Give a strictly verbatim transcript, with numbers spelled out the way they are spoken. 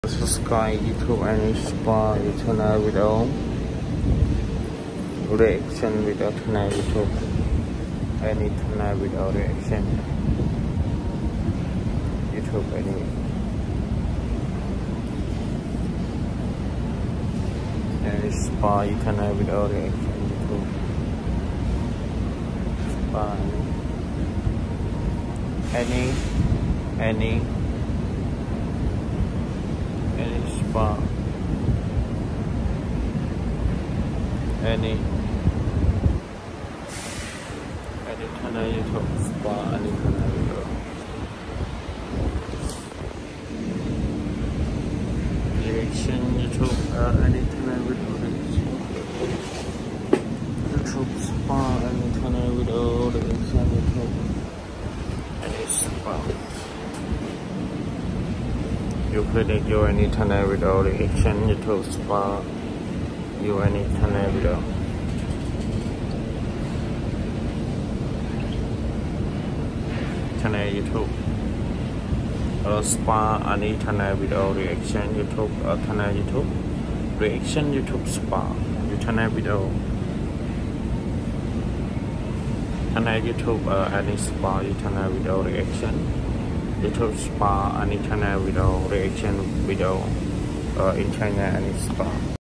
Subscribe YouTube and spa channel video reaction video channel YouTube any channel video reaction YouTube any and spa channel video reaction YouTube spa any any any spa any any channel YouTube spa any channel video reaction YouTube uh, any channel video YouTube spa any channel video reaction YouTube any spa. You click your any channel video reaction YouTube spa you any channel video channel YouTube uh, spa any channel video reaction YouTube uh, channel YouTube reaction YouTube spa you channel video channel YouTube uh, any spa you channel video reaction YouTube spa any channel video reaction video uh, in China any spa.